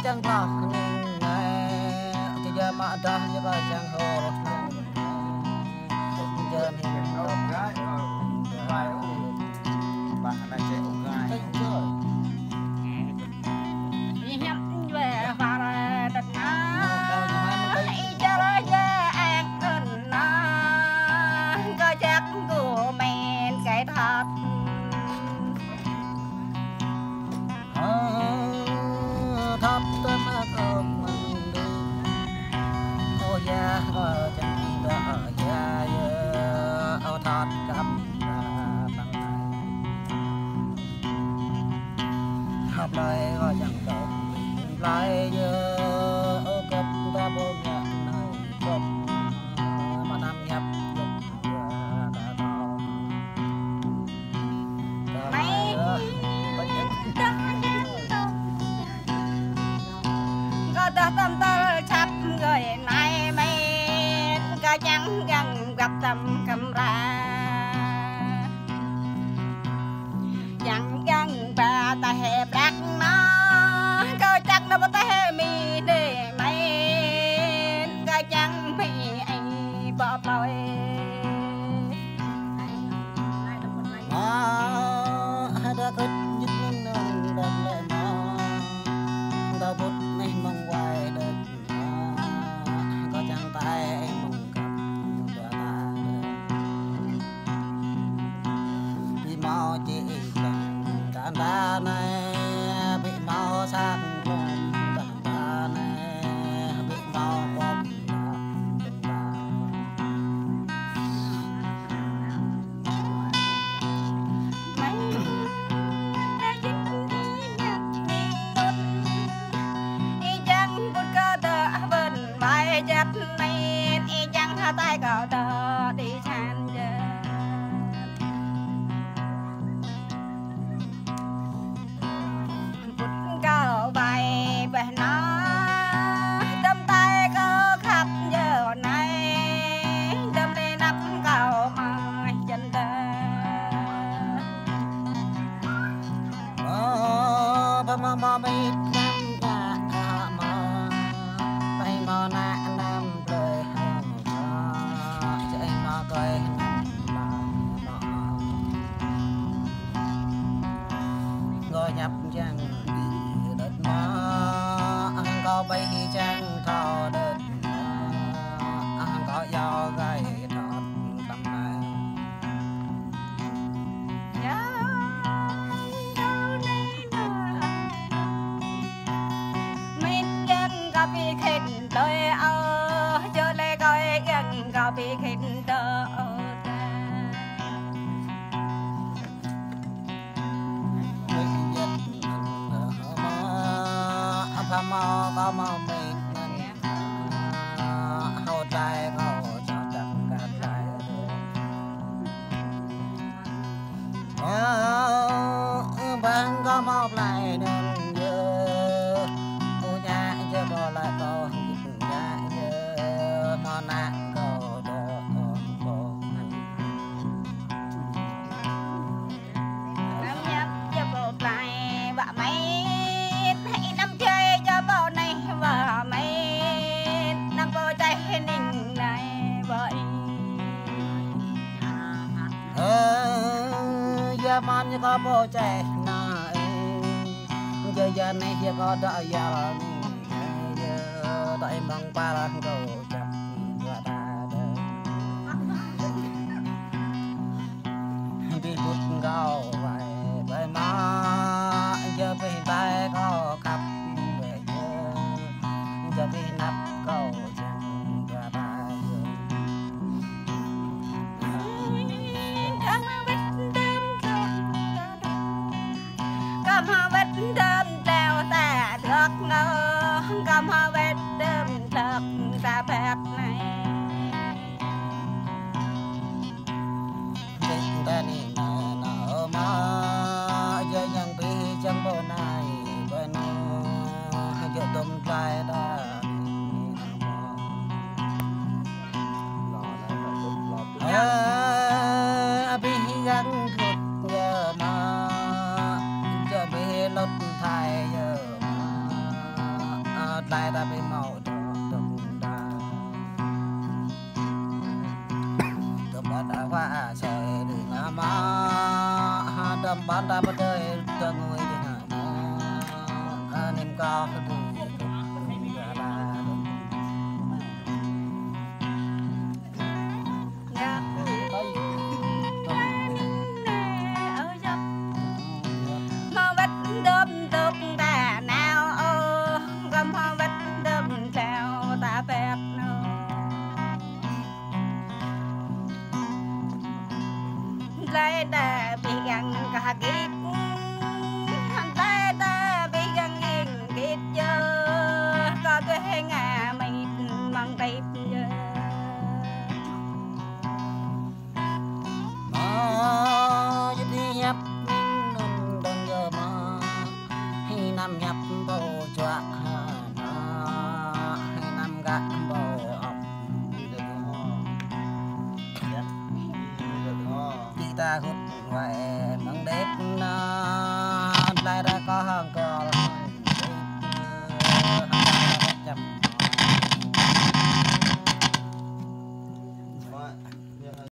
chẳng lo nhưng giờ mà đó như vậy chẳng hồ giờ thì ông gái bài bạn là trẻ ông gái nhắm về và đất ná cho ra ra ăn thân ná có chắc của men cái thật thắp tâm ôm mình đi ô ya chẳng đã ya ô thắt cầm ra học lời gọi chẳng đồng lại giờ ô cấp ta bố nhận này cấp mà nằm nhập lúc đã to mấy có ta tâm ta chắp người này mấy có chẳng gần gặp tâm cầm ra chẳng gần bà ta hẹp đắc nó có chắc nó ta hẹp mi để mấy có chẳng mi anh bỏ lối đã cất nhất nâng đầm lại nó đau bút này mong hoài đất có chẳng tay em mong gặp và ta vì mau chỉ rằng đàn ta này bị mau sang vòng đàn ta này bị mau vòng chất này chẳng hả tay cậu tờ đi chan giờ bút cậu bài về nó tâm tay có khắp giờ này tâm đi nắp cậu mà chân tờ mà mít năm cả mà tay mà nè năm đời chạy mà coi ngồi nhập chẳng đi đất mà ăn có bay chẳng thò đất ăn có gió gai thọt tâm này bị khinh đời cho lê coi gần có bị khinh đời mình biết mà có mà mình hậu trái hậu cho chẳng cả trái bạn có một lại đừng nhớ nhà chưa bỏ lại có nhà nhớ mà nặng có đỡ có năm nhấp cho bộ lại vợ mấy hãy năm chơi cho bộ này vợ mấy năm bộ chạy ninh này vậy giờ man như có bộ chạy này giờ này giờ có đợi giờ tại mong ba là cầu chậm và ta đây đi bút cao vậy vậy mà giờ về tay có cặp về giờ về nắp cầu chậm và ta cầm vết đơm đeo ta được ngờ cầm vết đơm thật ta phép này tình ta đi nở mà giờ nhận bị chẳng bộ này bên giờ tôm trai ta bị gắn cột giờ mà giờ bị lót thay giờ đại ta bị màu đầm đà đầm đã qua trời đừng ngắm đầm ban ta bắt đời đầm người đừng ngắm niềm cao đừng lại ta bị găng cả kít lại ta bị găng nghiêng kít giờ có thuê ngà mày mang tay giờ mà giúp đi nhấp đừng giờ mà khi năm nhấp bầu chọa hay năm gạt bầu ọc ta hút ngoài